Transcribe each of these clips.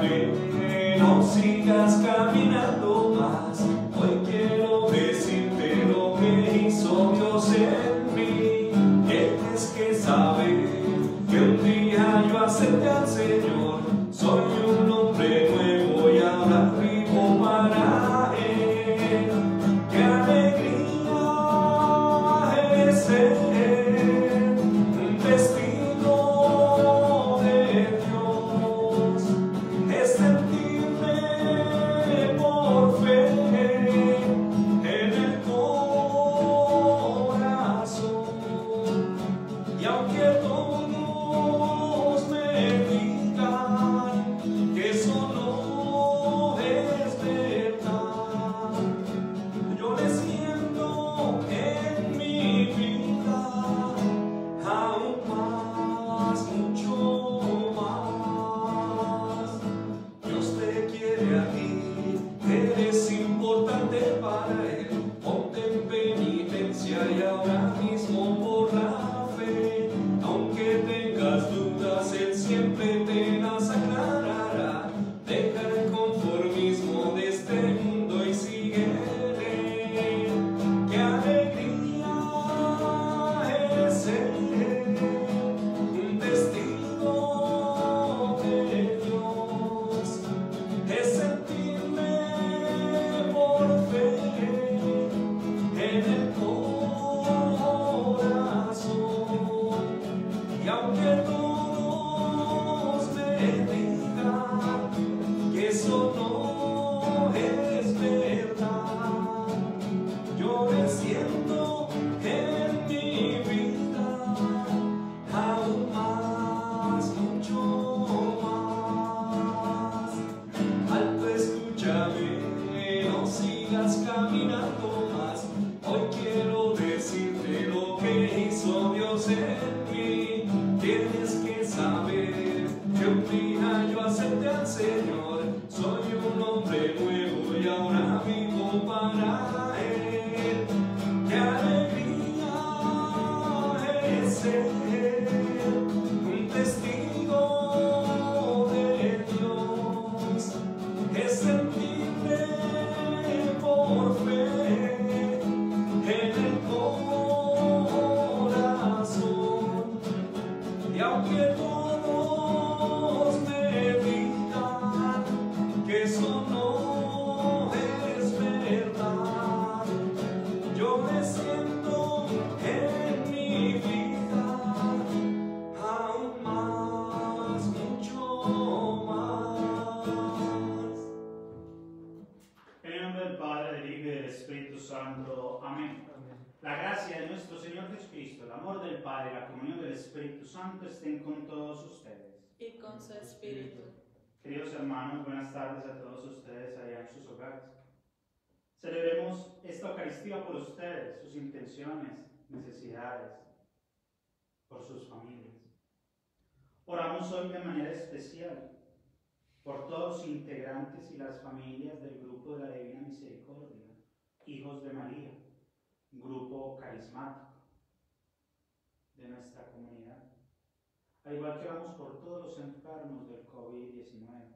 escúchame, no sigas caminando más. Hoy quiero decirte lo que hizo Dios en mí. Tienes que saber que un día yo acepté al Señor. Soy un hombre nuevo y ahora vivo para Él. ¡Qué alegría es ser un testigo de Dios! Es sentirme por fe en el corazón. Y aunque todos me digan que eso no es verdad, yo le siento en mi vida aún más, mucho más. Dios te quiere a ti, eres importante para Él. Ponte en penitencia y ahora mismo por la fe. Aunque tengas dudas, Él siempre te las aclarará. Deja el conformismo de este mundo y síguele. ¡Qué alegría es ser un testigo de Dios! Es sentirme por fe en el corazón. Y aunque todos me digan que eso no es verdad, yo me siento en mi vida aún más, mucho más. Alto, escúchame, no sigas caminando más. Hoy quiero decirte lo que hizo Dios en mí. Tienes que saber que un día yo acepté al Señor. Soy un hombre nuevo y ahora vivo para Él. ¡Qué alegría es ser un testigo de Dios! Es sentirme por fe en el corazón. Y aunque todos me digan que eso no es verdad, yo me siento en mi vida aún más, mucho más. En el nombre del Padre, del Hijo y del Espíritu Santo. Amén. La gracia de nuestro Señor Jesucristo, el amor del Padre y la comunión del Espíritu Santo estén con todos ustedes. Y con su espíritu. Queridos hermanos, buenas tardes a todos ustedes allá en sus hogares. Celebremos esta Eucaristía por ustedes, sus intenciones, necesidades, por sus familias. Oramos hoy de manera especial por todos los integrantes y las familias del grupo de la Divina Misericordia, Hijos de María, grupo carismático de nuestra comunidad. Al igual que oramos por todos los enfermos del COVID-19.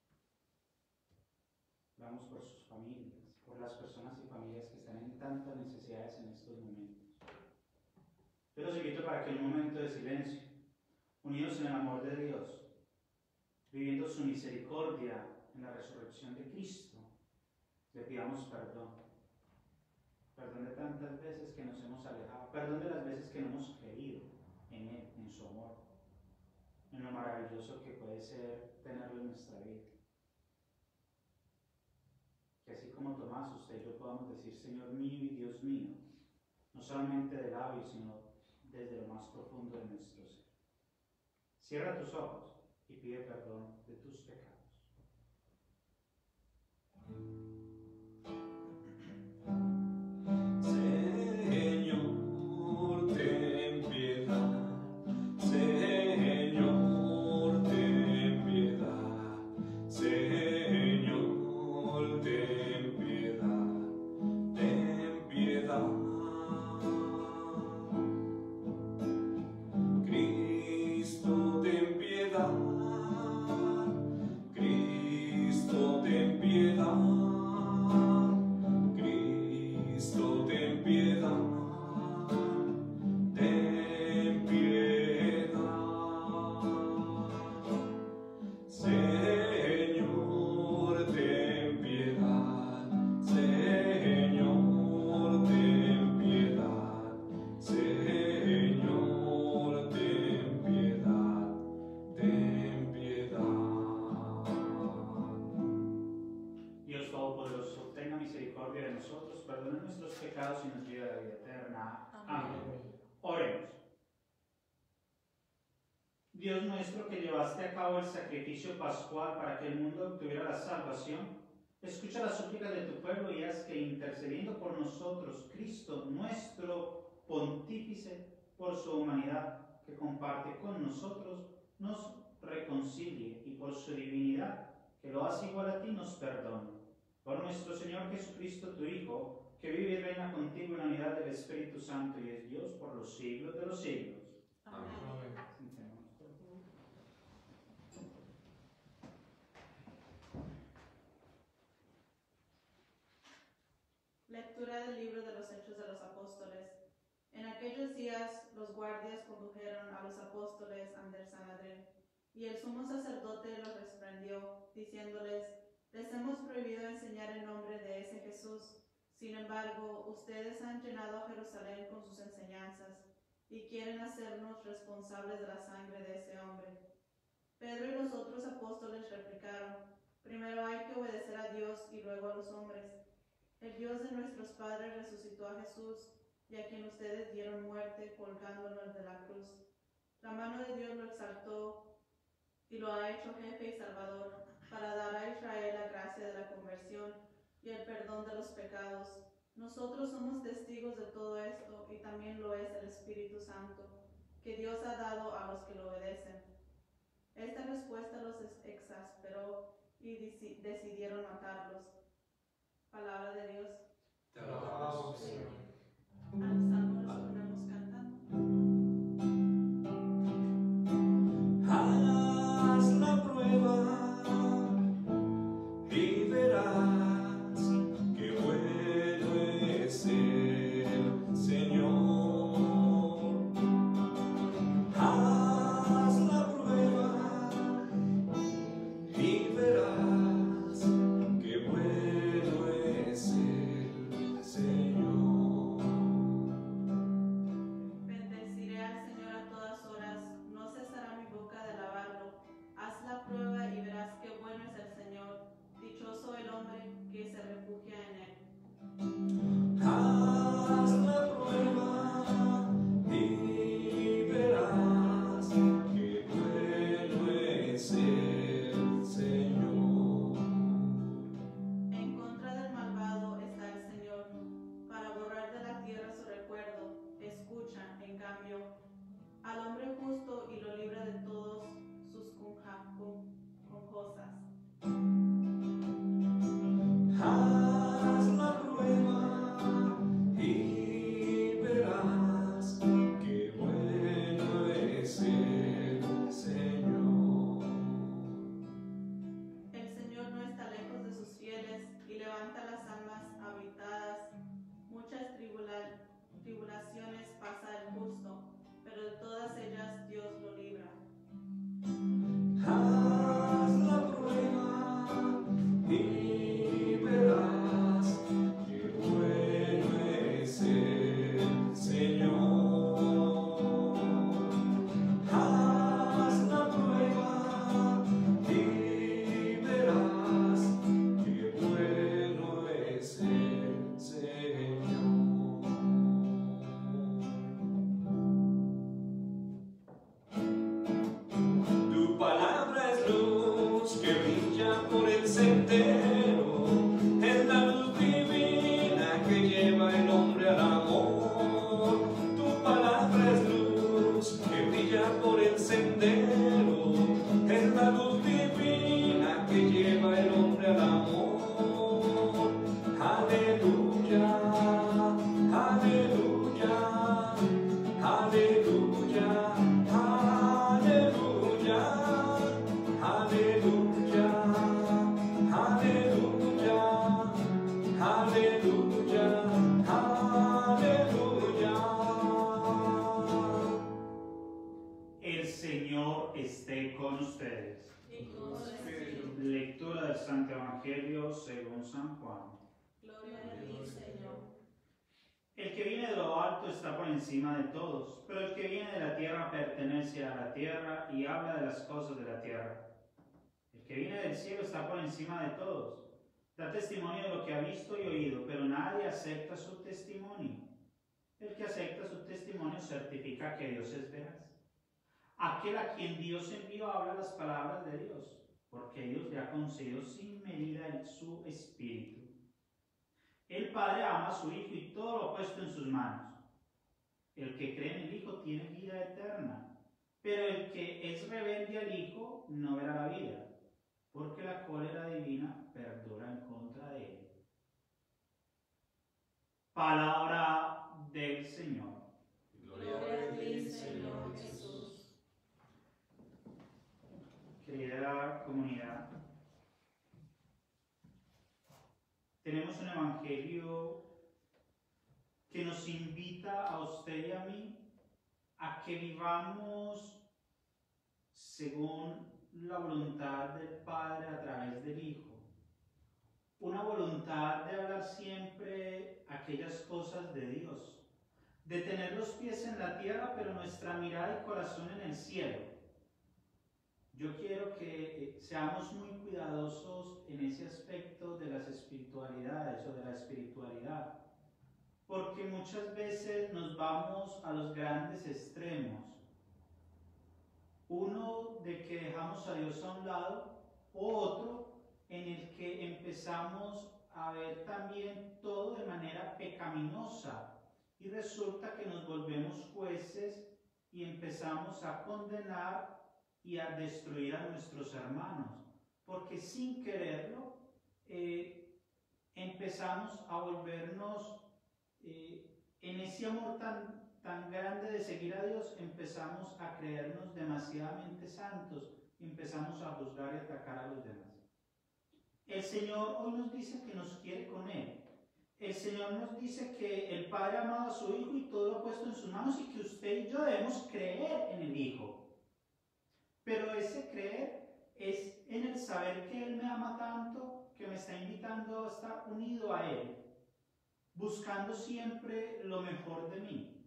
Oramos por sus familias, por las personas y familias que están en tantas necesidades en estos momentos. Yo los invito para que en un momento de silencio, unidos en el amor de Dios, viviendo su misericordia en la resurrección de Cristo, le pidamos perdón. Perdón de tantas veces que nos hemos alejado, perdón de las veces que no hemos creído en Él, en su amor, en lo maravilloso que puede ser tenerlo en nuestra vida. Que así como Tomás, usted y yo podamos decir, Señor mío y Dios mío, no solamente de labios, sino desde lo más profundo de nuestro ser. Cierra tus ojos y pide perdón de tus pecados. Señor, ten piedad. Señor, ten piedad. Señor, ten piedad. Ten piedad. Cristo, ten piedad. pecados y nos lleve a la vida eterna. Amén. Oremos. Dios nuestro, que llevaste a cabo el sacrificio pascual para que el mundo obtuviera la salvación, escucha las súplicas de tu pueblo y haz que, intercediendo por nosotros, Cristo, nuestro pontífice, por su humanidad, que comparte con nosotros, nos reconcilie y por su divinidad, que lo hace igual a ti, nos perdone. Por nuestro Señor Jesucristo, tu Hijo, que vive y reina contigo en la unidad del Espíritu Santo y es Dios por los siglos de los siglos. Amén. Lectura del libro de los Hechos de los Apóstoles. En aquellos días los guardias condujeron a los apóstoles ante el Sanedrín, y el sumo sacerdote los reprendió, diciéndoles: les hemos prohibido enseñar en nombre de ese Jesús. Sin embargo, ustedes han llenado a Jerusalén con sus enseñanzas y quieren hacernos responsables de la sangre de ese hombre. Pedro y los otros apóstoles replicaron: primero hay que obedecer a Dios y luego a los hombres. El Dios de nuestros padres resucitó a Jesús, y a quien ustedes dieron muerte colgándolo de la cruz. La mano de Dios lo exaltó y lo ha hecho jefe y salvador, para dar a Israel la gracia de la conversión y el perdón de los pecados. Nosotros somos testigos de todo esto, y también lo es el Espíritu Santo, que Dios ha dado a los que lo obedecen. Esta respuesta los exasperó y decidieron matarlos. Palabra de Dios. Te alabamos, Señor. Al salmo respondemos cantando. Haz la prueba y verás que bueno es el Señor. Haz la prueba y verás que bueno es el Señor. Bendeciré al Señor a todas horas, no cesará mi boca de alabarlo. Haz la prueba y verás qué bueno es el Señor. Dichoso el hombre que se refugia en él. Haz la prueba y verás que bueno es el Señor. En contra del malvado está el Señor, para borrar de la tierra su recuerdo. Escucha, en cambio, al hombre justo y lo libra de todos sus conjosas. Haz la prueba y verás que bueno es el Señor. El Señor no está lejos de sus fieles y levanta las almas habitadas. Muchas tribulaciones pasa el justo, pero de todas ellas Dios lo libra. Haz la prueba y verás que bueno es el Señor. Haz la prueba y verás que bueno es el Señor. Tu palabra es luz que brilla por el sendero, es la luz divina que lleva el hombre al amor. Tu palabra es luz que brilla por el sendero, es la luz divina que lleva el hombre al amor. Aleluya, aleluya, aleluya, aleluya, aleluya, aleluya, aleluya, aleluya. El Señor esté con ustedes. Y con su espíritu. Lectura del Santo Evangelio según San Juan. Gloria a ti, Señor. El que viene de lo alto está por encima de todos, pero el que viene de la tierra pertenece a la tierra y habla de las cosas de la tierra. El que viene del cielo está por encima de todos. Da testimonio de lo que ha visto y oído, pero nadie acepta su testimonio. El que acepta su testimonio certifica que Dios es veraz. Aquel a quien Dios envió habla las palabras de Dios, porque Dios le ha concedido sin medida su espíritu. El Padre ama a su Hijo y todo lo ha puesto en sus manos. El que cree en el Hijo tiene vida eterna, pero el que es rebelde al Hijo no verá la vida, porque la cólera divina perdura en contra de él. Palabra del Señor. Gloria a ti, Señor Jesús. Querida comunidad, tenemos un evangelio que nos invita a usted y a mí a que vivamos según la voluntad del Padre a través del Hijo. Una voluntad de hablar siempre aquellas cosas de Dios, de tener los pies en la tierra, pero nuestra mirada y corazón en el cielo. Yo quiero que seamos muy cuidadosos en ese aspecto de las espiritualidades o de la espiritualidad, porque muchas veces nos vamos a los grandes extremos. Uno de que dejamos a Dios a un lado, o otro en el que empezamos a ver también todo de manera pecaminosa y resulta que nos volvemos jueces y empezamos a condenar y a destruir a nuestros hermanos, porque sin quererlo empezamos a volvernos en ese amor tan grande de seguir a Dios, empezamos a creernos demasiadamente santos y empezamos a juzgar y atacar a los demás. El Señor hoy nos dice que nos quiere con Él. El Señor nos dice que el Padre ha amado a su Hijo y todo lo ha puesto en sus manos y que usted y yo debemos creer en el Hijo. Pero ese creer es en el saber que Él me ama tanto que me está invitando a estar unido a Él, buscando siempre lo mejor de mí.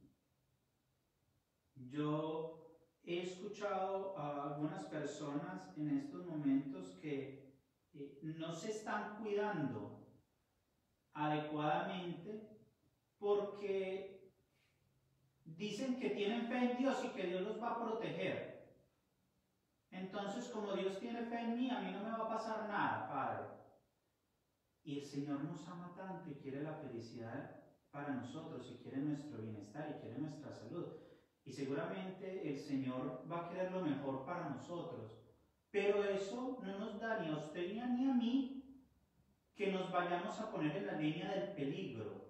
Yo he escuchado a algunas personas en estos momentos que no se están cuidando adecuadamente porque dicen que tienen fe en Dios y que Dios los va a proteger. Entonces, como Dios tiene fe en mí, a mí no me va a pasar nada, Padre. Y el Señor nos ama tanto y quiere la felicidad para nosotros, y quiere nuestro bienestar, y quiere nuestra salud. Y seguramente el Señor va a querer lo mejor para nosotros. Pero eso no nos da ni a usted ni a mí que nos vayamos a poner en la línea del peligro.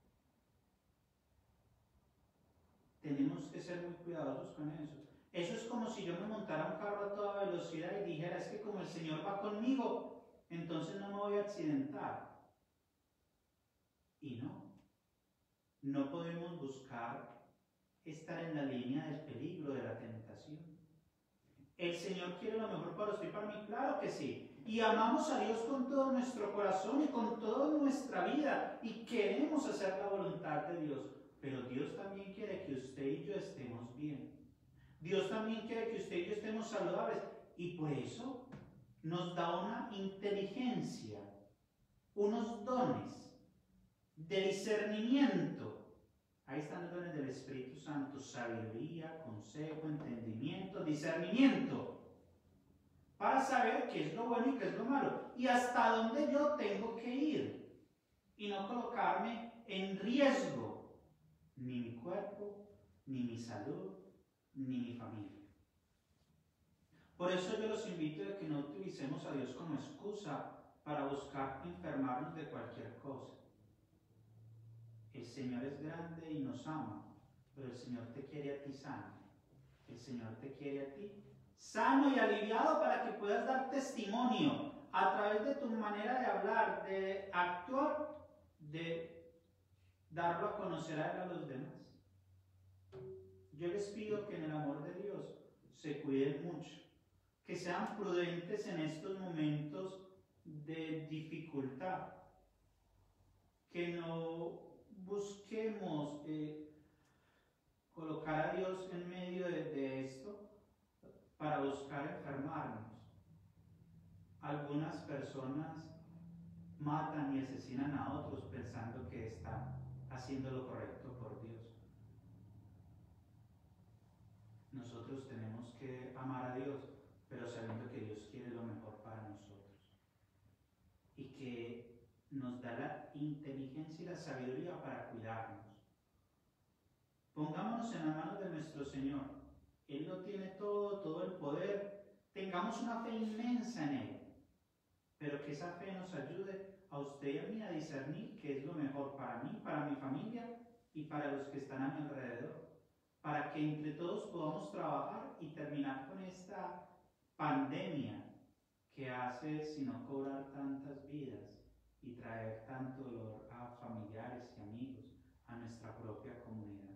Tenemos que ser muy cuidadosos con eso. Eso es como si yo me montara un carro a toda velocidad y dijera, es que como el Señor va conmigo, entonces no me voy a accidentar. Y no podemos buscar estar en la línea del peligro, de la tentación. ¿El Señor quiere lo mejor para usted y para mí? Claro que sí. Y amamos a Dios con todo nuestro corazón y con toda nuestra vida. Y queremos hacer la voluntad de Dios. Pero Dios también quiere que usted y yo estemos bien. Dios también quiere que usted y yo estemos saludables. Y por eso nos da una inteligencia, unos dones de discernimiento. Ahí están los dones del Espíritu Santo: sabiduría, consejo, entendimiento, discernimiento, para saber qué es lo bueno y qué es lo malo, y hasta dónde yo tengo que ir, y no colocarme en riesgo, ni mi cuerpo, ni mi salud, ni mi familia. Por eso yo los invito a que no utilicemos a Dios como excusa para buscar enfermarnos de cualquier cosa. El Señor es grande y nos ama, pero el Señor te quiere a ti sano. El Señor te quiere a ti sano y aliviado para que puedas dar testimonio a través de tu manera de hablar, de actuar, de darlo a conocer a los demás. Yo les pido que en el amor de Dios se cuiden mucho, que sean prudentes en estos momentos de dificultad, que no busquemos colocar a Dios en medio de esto para buscar enfermarnos. Algunas personas matan y asesinan a otros pensando que están haciendo lo correcto por Dios. Nosotros tenemos que amar a Dios, pero sabiendo que Dios quiere lo mejor para nosotros y que nos da la inteligencia y la sabiduría para cuidarnos. Pongámonos en las manos de nuestro Señor. Él lo tiene todo, todo el poder. Tengamos una fe inmensa en Él, pero que esa fe nos ayude a usted y a mí a discernir qué es lo mejor para mí, para mi familia y para los que están a mi alrededor, para que entre todos podamos trabajar y terminar con esta pandemia que hace sino cobrar tantas vidas y traer tanto dolor a familiares y amigos, a nuestra propia comunidad.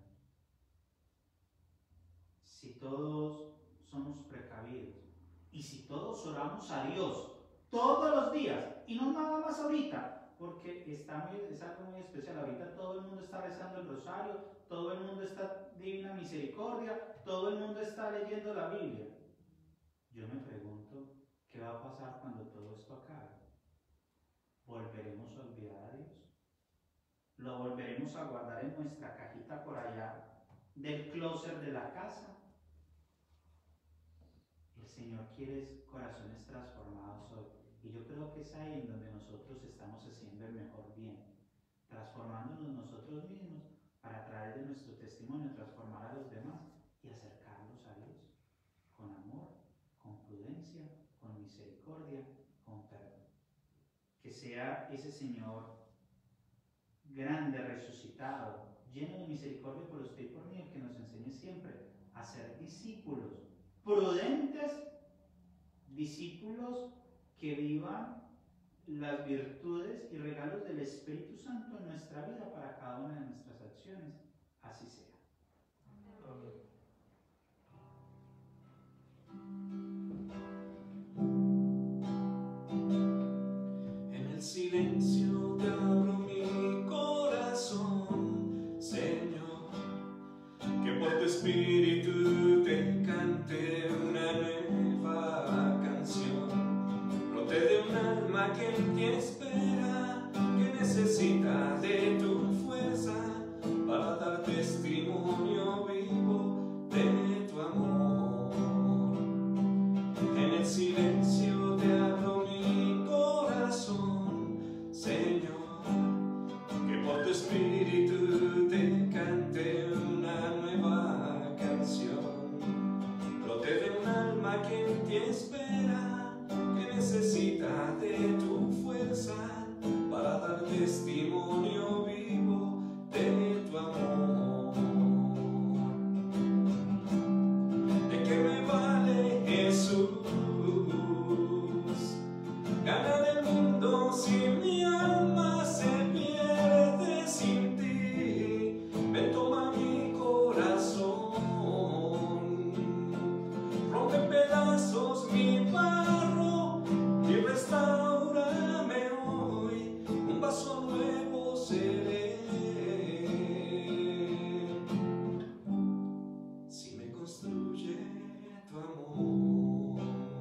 Si todos somos precavidos y si todos oramos a Dios todos los días y no nada más ahorita, porque es algo muy especial, ahorita todo el mundo está rezando el rosario, todo el mundo está divina misericordia, todo el mundo está leyendo la Biblia. Yo me pregunto, ¿qué va a pasar cuando todo esto acabe? ¿Volveremos a olvidar a Dios? ¿Lo volveremos a guardar en nuestra cajita por allá del closet de la casa? El Señor quiere corazones transformados hoy. Y yo creo que es ahí en donde nosotros estamos haciendo el mejor bien, transformándonos nosotros mismos para a través de nuestro testimonio transformar a los demás y acercarlos a Dios con amor, con prudencia, con misericordia, con perdón. Que sea ese Señor grande, resucitado, lleno de misericordia por usted y por mí, el que nos enseñe siempre a ser discípulos prudentes, discípulos que vivan las virtudes y regalos del Espíritu Santo en nuestra vida para cada una de nuestras acciones. Así sea. Amén. En el silencio te abro mi corazón, Señor, que por tu espíritu te cante una nueva canción. Brote de un alma que en ti espera, que necesita de tu fuerza para dar testimonio vivo de tu amor. En el silencio te abro mi corazón, Señor, que por tu espíritu te cante una nueva canción. Brote de un alma que en ti espera, que necesita de tu fuerza para dar testimonio vivo de tu amor. ¿De qué me vale Jesús ganar el mundo si mi alma se pierde sin ti? Ven, toma mi corazón, rompe en pedazos mi barro y restáurame hoy, un vaso nuevo seré. Si me construye tu amor.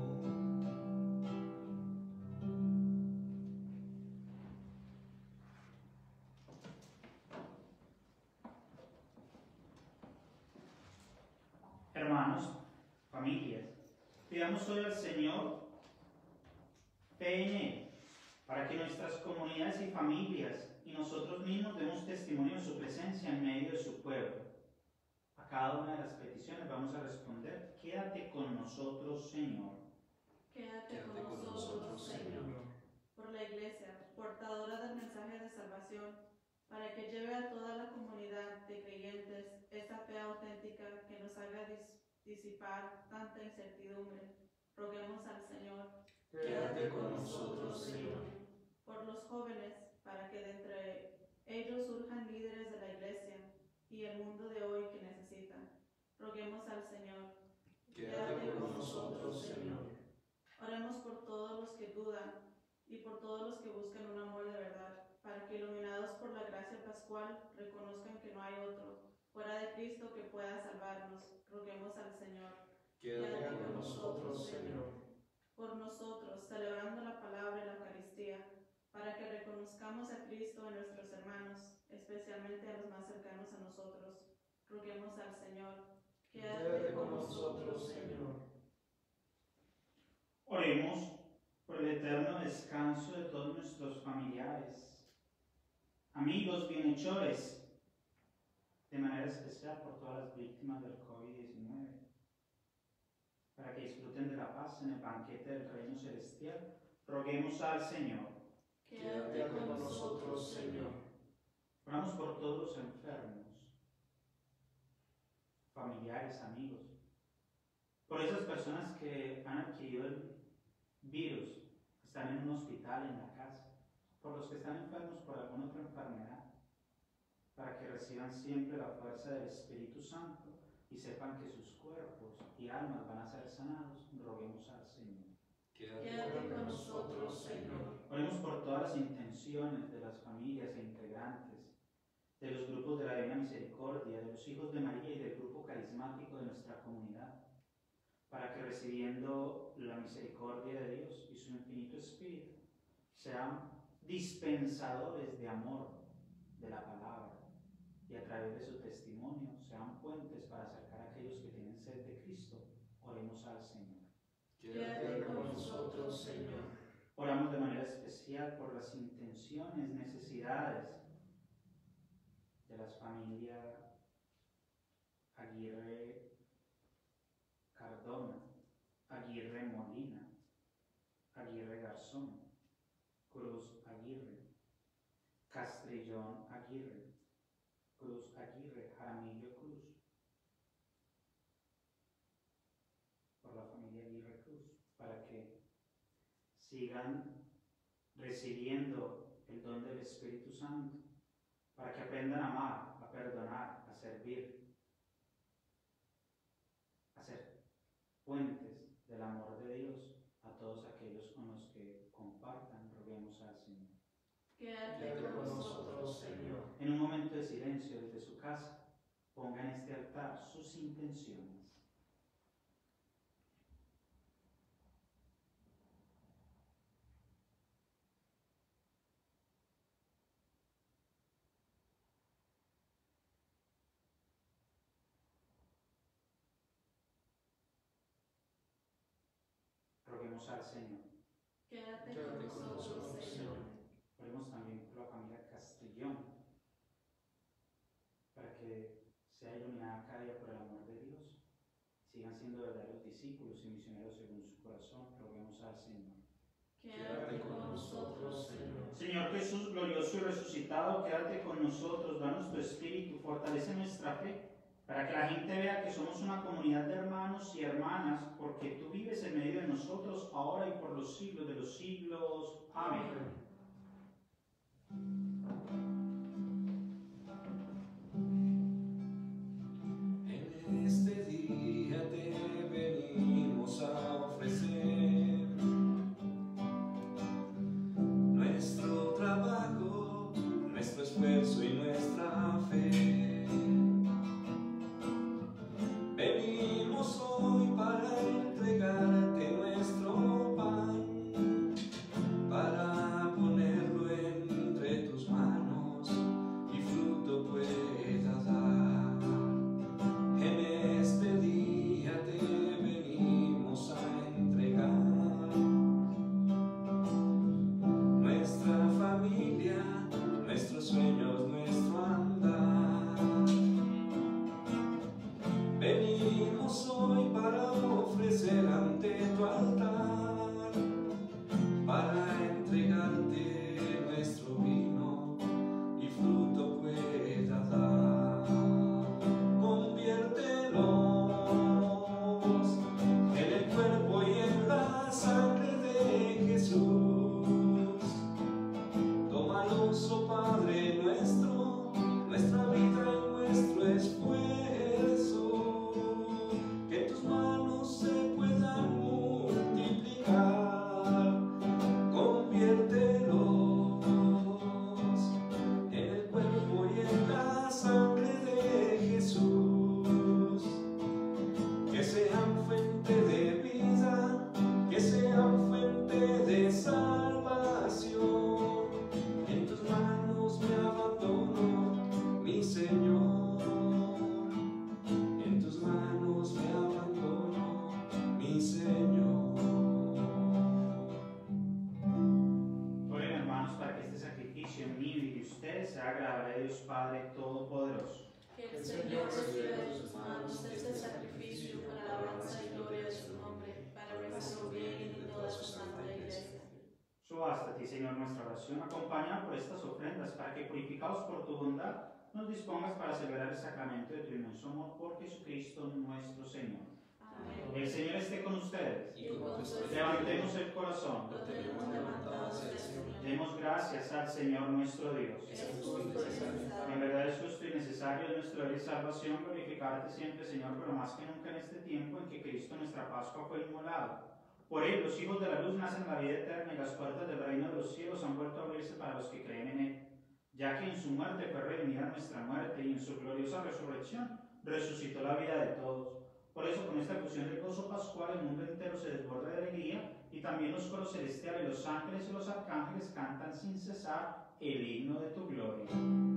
Hermanos, familias, pidamos hoy al Señor fe en Él, para que nuestras comunidades y familias y nosotros mismos demos testimonio de su presencia en medio de su pueblo. A cada una de las peticiones vamos a responder: quédate con nosotros, Señor. Quédate con nosotros, Señor. Por la Iglesia, portadora del mensaje de salvación, para que lleve a toda la comunidad de creyentes esta fe auténtica que nos haga disipar tanta incertidumbre. Roguemos al Señor. Quédate con nosotros, Señor. Por los jóvenes, para que de entre ellos surjan líderes de la Iglesia y el mundo de hoy que necesitan. Roguemos al Señor. Quédate con nosotros, Señor. Oremos por todos los que dudan y por todos los que buscan un amor de verdad, para que iluminados por la gracia pascual reconozcan que no hay otro fuera de Cristo que pueda salvarnos. Roguemos al Señor. Quédate con nosotros, Señor. Por nosotros, celebrando la palabra y la Eucaristía, para que conozcamos a Cristo en nuestros hermanos, especialmente a los más cercanos a nosotros. Roguemos al Señor. Quédate con nosotros, Señor. Oremos por el eterno descanso de todos nuestros familiares, amigos, bienhechores, de manera especial por todas las víctimas del COVID-19, para que disfruten de la paz en el banquete del reino celestial. Roguemos al Señor. Quédate con nosotros, Señor. Oramos por todos los enfermos, familiares, amigos, por esas personas que han adquirido el virus, que están en un hospital, en la casa, por los que están enfermos por alguna otra enfermedad, para que reciban siempre la fuerza del Espíritu Santo y sepan que sus cuerpos y almas van a ser sanados. Roguemos al Señor. Quédate con nosotros, Señor. Oremos por todas las intenciones de las familias e integrantes, de los grupos de la Divina Misericordia, de los hijos de María y del grupo carismático de nuestra comunidad, para que recibiendo la misericordia de Dios y su infinito Espíritu, sean dispensadores de amor de la palabra y a través de su testimonio sean puentes para acercar a aquellos que tienen sed de Cristo. Oremos al Señor. Quédate con nosotros, Señor. Oramos de manera especial por las intenciones, necesidades de las familias Aguirre Cardona, Aguirre Molina, Aguirre Garzón, Cruz Aguirre, Castrillón Aguirre, Cruz Aguirre, Jaramillo Cruz, por la familia Aguirre Cruz, para que sigan recibiendo el don del Espíritu Santo, para que aprendan a amar, a perdonar, a servir, a ser puentes del amor de Dios a todos aquellos con los que compartan. Roguemos al Señor. Quédate con nosotros, Señor. En un momento de silencio desde su casa, ponga en este altar sus intenciones. Roguemos al Señor. Quédate con nosotros, Señor. Oremos también por la familia Castrillón, para que sea iluminada cada día por el amor de Dios, sigan siendo verdaderos discípulos y misioneros según su corazón. Roguemos al Señor. Quédate con nosotros, Señor. Señor Jesús glorioso y resucitado, quédate con nosotros, danos tu Espíritu, fortalece nuestra fe, para que la gente vea que somos una comunidad de hermanos y hermanas, porque tú vives en medio de nosotros, ahora y por los siglos de los siglos. Amén. En este día te venimos a ofrecer nuestro trabajo, nuestro esfuerzo y nuestra fe. Venimos hoy para entregarte nuestro pan, Dios Padre Todopoderoso. Que el Señor reciba de sus manos este sacrificio para la alabanza y gloria de su nombre, para nuestro bien y de toda su santa iglesia. Subasta a ti, Señor, nuestra oración, acompañada por estas ofrendas, para que, purificados por tu bondad, nos dispongas para celebrar el sacramento de tu inmenso amor por Jesucristo nuestro Señor. Amén. El Señor esté con ustedes. Y con tu espíritu. Levantemos el corazón. Lo tenemos levantado hacia el Señor. Demos gracias al Señor nuestro Dios. Es justo y necesario. En verdad es justo y necesario, es nuestro deber y salvación, glorificarte siempre, Señor, pero más que nunca en este tiempo en que Cristo, nuestra Pascua, fue inmolado. Por él, los hijos de la luz nacen en la vida eterna y las puertas del reino de los cielos han vuelto a abrirse para los que creen en él. Ya que en su muerte fue redimida nuestra muerte y en su gloriosa resurrección resucitó la vida de todos. Por eso, con esta efusión del gozo pascual, el mundo entero se desborda de alegría y también los coros celestiales, los ángeles y los arcángeles cantan sin cesar el himno de tu gloria.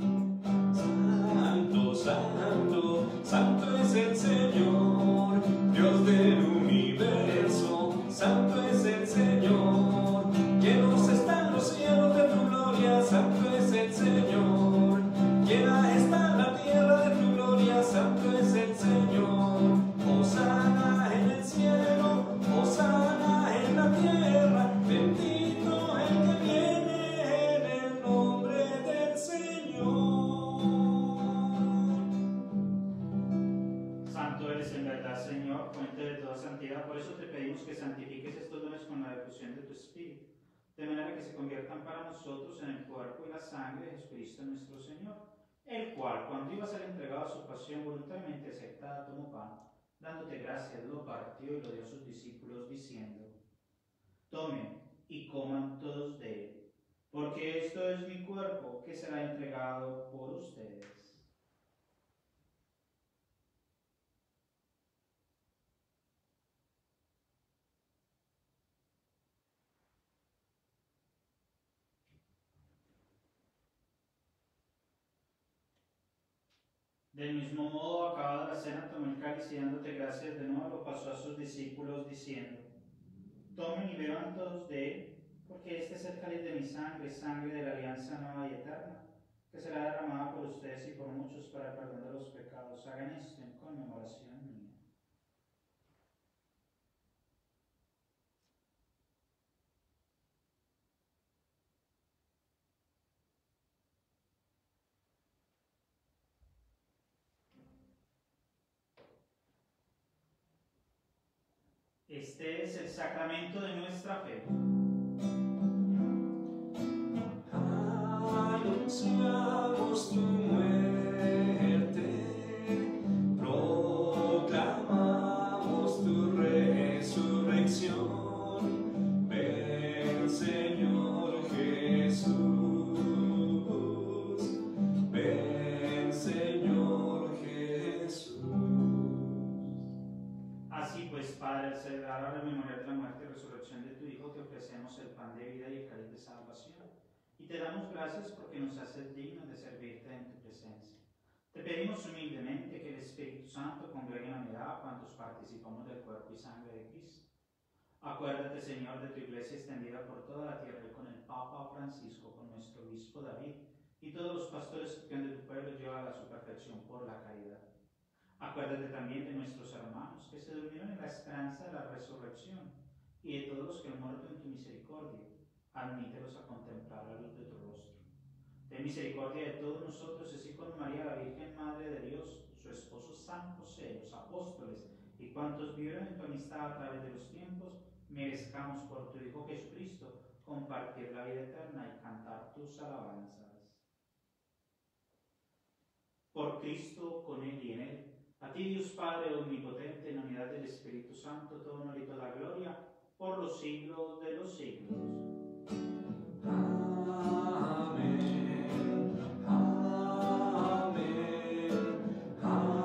Santo, santo, santo es el Señor, Dios del universo, santo es el Señor, llenos están los cielos de tu gloria, santo es el Señor, llena está la tierra de tu gloria, santo es el Señor, hosana en el cielo, hosana en la tierra, bendito el que viene en el nombre del Señor. Santo eres en verdad, Señor, fuente de toda santidad. Por eso te pedimos que santifiques estos dones con la efusión de tu Espíritu, de manera que se conviertan para nosotros en el cuerpo y la sangre de Jesucristo nuestro Señor, el cual, cuando iba a ser entregado a su pasión, voluntariamente aceptada, tomó pan, dándote gracias, lo partió y lo dio a sus discípulos, diciendo: tomen y coman todos de él, porque esto es mi cuerpo que será entregado por ustedes. Del mismo modo, acabada la cena, tomó el cáliz y dándote gracias de nuevo, lo pasó a sus discípulos, diciendo: tomen y beban todos de él, porque este es el cáliz de mi sangre, sangre de la alianza nueva y eterna, que será derramada por ustedes y por muchos para el perdón de los pecados. Hagan esto en conmemoración mía. Este es el sacramento de nuestra fe. Anunciamos tu muerte, proclamamos tu resurrección. Ven, Señor Jesús, ven, Señor Jesús. Así pues, Padre, al celebrar la memoria de la muerte y resurrección de tu Hijo, te ofrecemos el pan de vida y el cáliz de salvación. Y te damos gracias porque nos haces dignos de servirte en tu presencia. Te pedimos humildemente que el Espíritu Santo congregue en unidad a cuantos participamos del cuerpo y sangre de Cristo. Acuérdate, Señor, de tu iglesia extendida por toda la tierra y con el Papa Francisco, con nuestro obispo David y todos los pastores que de tu pueblo llevan a su perfección por la caridad. Acuérdate también de nuestros hermanos que se durmieron en la esperanza de la resurrección y de todos los que han muerto en tu misericordia. Admítelos a contemplar la luz de tu rostro. Ten misericordia de todos nosotros, así con María, la Virgen Madre de Dios, su esposo San José, los apóstoles y cuantos vivieron en tu amistad a través de los tiempos, merezcamos por tu Hijo Jesucristo compartir la vida eterna y cantar tus alabanzas. Por Cristo, con Él y en Él, a ti, Dios Padre omnipotente, en unidad del Espíritu Santo, todo honor y toda gloria, por los siglos de los siglos. Amén, amén,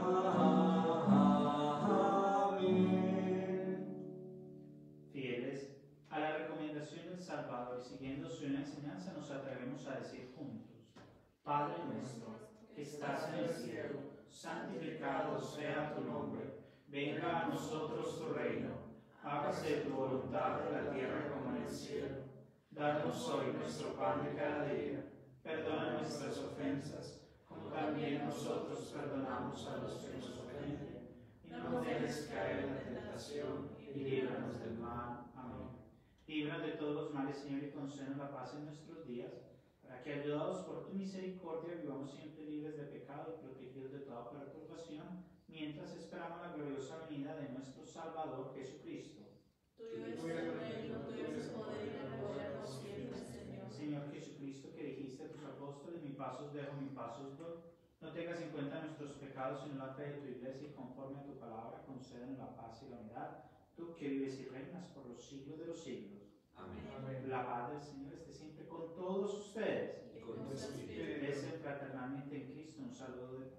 amén. Fieles a la recomendación del Salvador y siguiendo su enseñanza, nos atrevemos a decir juntos: Padre nuestro, que estás en el cielo, santificado sea tu nombre. Venga a nosotros tu reino. Hágase tu voluntad en la tierra como en el cielo. Danos hoy nuestro pan de cada día. Perdona nuestras ofensas, también nosotros perdonamos a los que nos ofenden. Y no nos dejes caer en la tentación, y líbranos del mal. Amén. Líbranos de todos los males, Señor, y concédenos la paz en nuestros días, para que, ayudados por tu misericordia, vivamos siempre libres de pecado y protegidos de toda perturbación, mientras esperamos la gloriosa venida de nuestro Salvador Jesucristo. Tuyo es el reino, tuyo es el poder y la gloria por siempre, Señor. Señor Jesucristo, que dijiste a tus apóstoles: mi paz os dejo, mi paz os doy. No tengas en cuenta nuestros pecados, sino la fe de tu iglesia, y conforme a tu palabra, concédenos la paz y la unidad, tú que vives y reinas por los siglos de los siglos. Amén. La paz del Señor esté siempre con todos ustedes. Y con tu espíritu. Besen fraternalmente en Cristo. Un saludo de paz.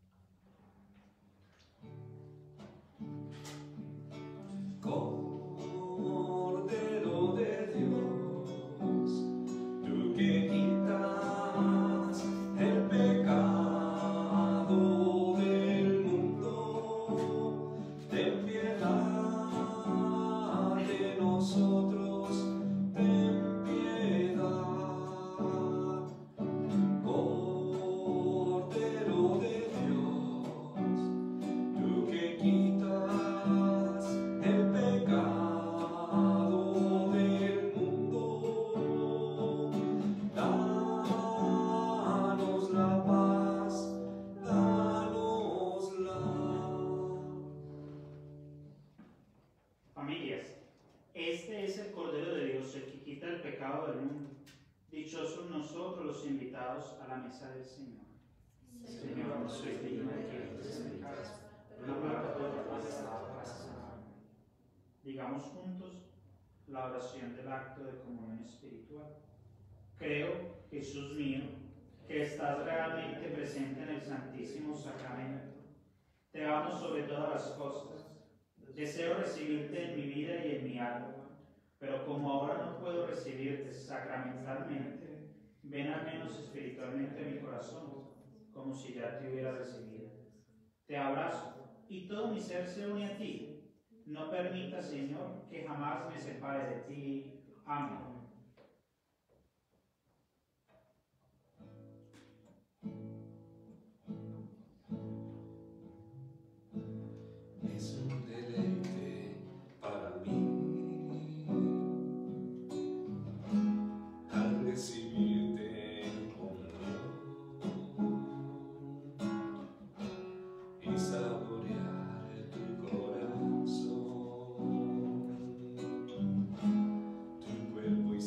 Cordero de Dios, tú que quitas el pecado del mundo, ten piedad de nosotros, ten piedad. Cordero de Dios, tú que quitas el pecado del mundo, danos la paz, danosla. Familias, este es el Cordero de Dios, el que quita el pecado del mundo. Dichosos nosotros los invitados a la mesa del Señor. Señor, no soy digno de que entres en mi casa, pero una palabra bastará para sanarme. Digamos juntos la oración del acto de comunión espiritual. Creo, Jesús mío, que estás realmente presente en el Santísimo Sacramento. Te amo sobre todas las cosas. Deseo recibirte en mi vida y en mi alma, pero como ahora no puedo recibirte sacramentalmente, ven al menos espiritualmente a mi corazón, como si ya te hubiera recibido. Te abrazo y todo mi ser se une a ti. No permita, Señor, que jamás me separe de ti. Amén. Es un deleite para mí al recibirte en comunión y saborear tu corazón, tu cuerpo y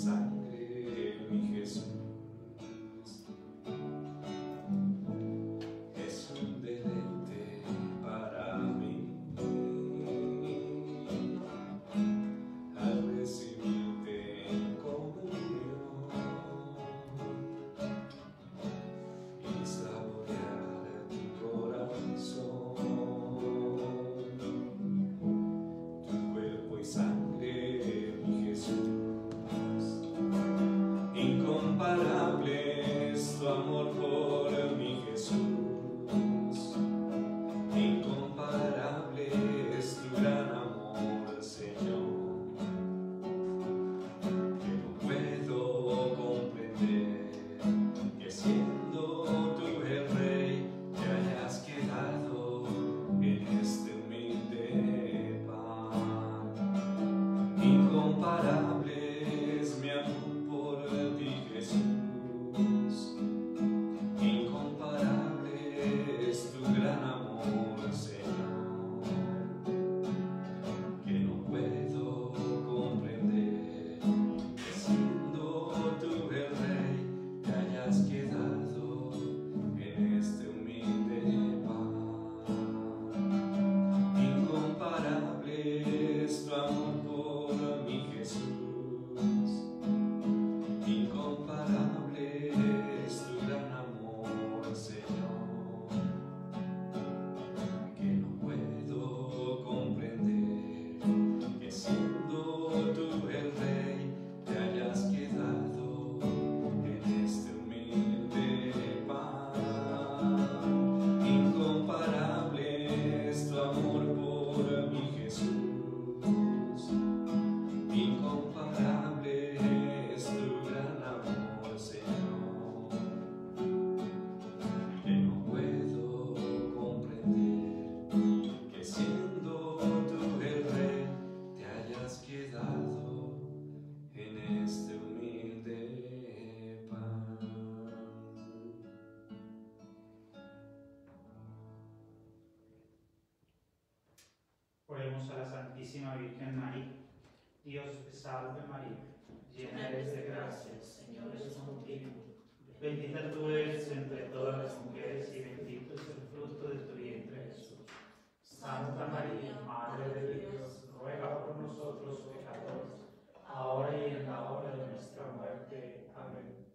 Santísima Virgen María, Dios te salve María, llena eres de gracia, el Señor es contigo. Bendita tú eres entre todas las mujeres y bendito es el fruto de tu vientre Jesús. Santa María, Madre de Dios, ruega por nosotros pecadores, ahora y en la hora de nuestra muerte. Amén.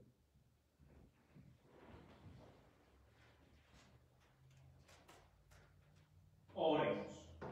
Oremos.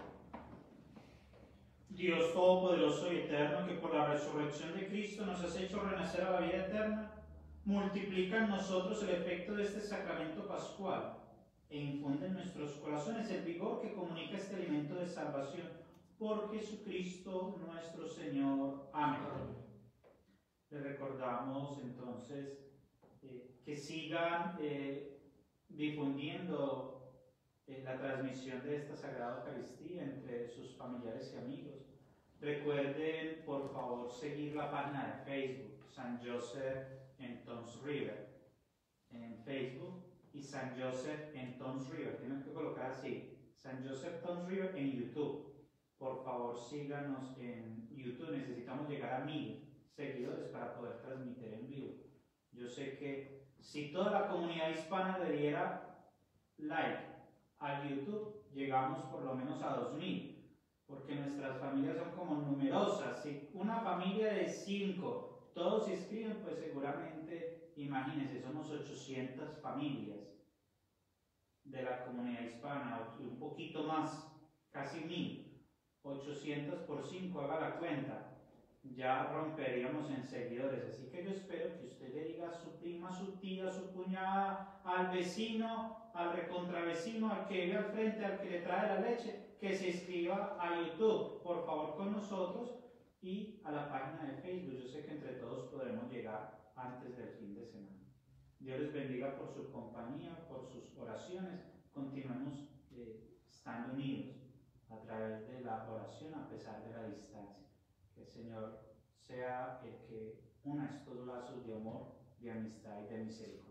Dios Todopoderoso y Eterno, que por la resurrección de Cristo nos has hecho renacer a la vida eterna, multiplica en nosotros el efecto de este sacramento pascual e infunde en nuestros corazones el vigor que comunica este alimento de salvación. Por Jesucristo nuestro Señor. Amén. Les recordamos entonces que sigan difundiendo la transmisión de esta Sagrada Eucaristía entre sus familiares y amigos. Recuerden, por favor, seguir la página de Facebook, San Joseph en Toms River, en Facebook, y San Joseph en Toms River. Tienen que colocar así, San Joseph Toms River en YouTube. Por favor, síganos en YouTube. Necesitamos llegar a 1000 seguidores para poder transmitir en vivo. Yo sé que si toda la comunidad hispana le diera like a YouTube, llegamos por lo menos a 2000. Porque nuestras familias son como numerosas. Si una familia de 5, todos se inscriben, pues seguramente, imagínense, somos 800 familias de la comunidad hispana, un poquito más, casi 1000. 800 por 5, haga la cuenta, ya romperíamos en seguidores. Así que yo espero que usted le diga a su prima, a su tía, a su cuñada, al vecino, al recontravecino, al que vive al frente, al que le trae la leche, que se inscriba a YouTube, por favor, con nosotros, y a la página de Facebook. Yo sé que entre todos podremos llegar antes del fin de semana. Dios les bendiga por su compañía, por sus oraciones. Continuemos estando unidos a través de la oración a pesar de la distancia. Que el Señor sea el que una estos lazos de amor, de amistad y de misericordia.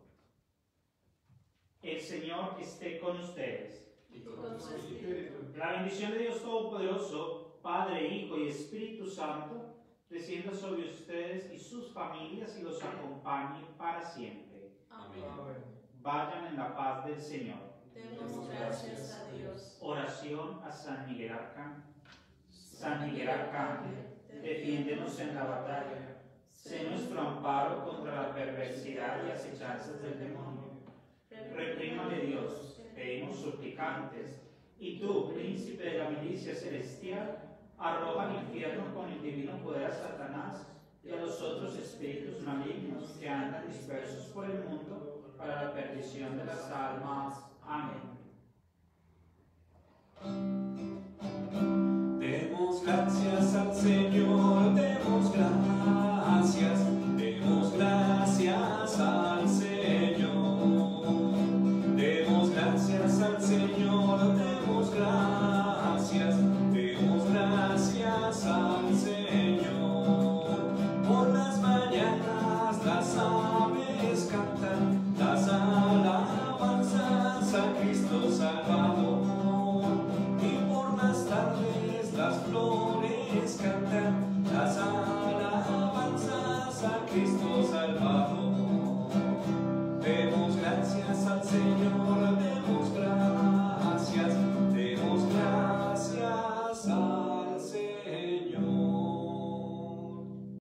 El Señor esté con ustedes. Y con tu espíritu. La bendición de Dios Todopoderoso, Padre, Hijo y Espíritu Santo, descienda sobre ustedes y sus familias y los acompañe para siempre. Amén. Vayan en la paz del Señor. Demos gracias a Dios. Oración a San Miguel Arcángel. San Miguel Arcángel, defiéndenos en la batalla. Sé nuestro amparo contra la perversidad y acechanzas del demonio. Reprímale Dios, pedimos suplicantes. Y tú, príncipe de la milicia celestial, arroja al infierno con el divino poder a Satanás y a los otros espíritus malignos que andan dispersos por el mundo para la perdición de las almas. Amén. Demos gracias al Señor, demos gracias al Señor. Demos gracias al Señor, demos gracias al Señor. Por las mañanas las aves cantan las alabanzas a Cristo Salvador, y por las tardes las flores cantan las alabanzas a Cristo Salvador. Demos gracias al Señor, demos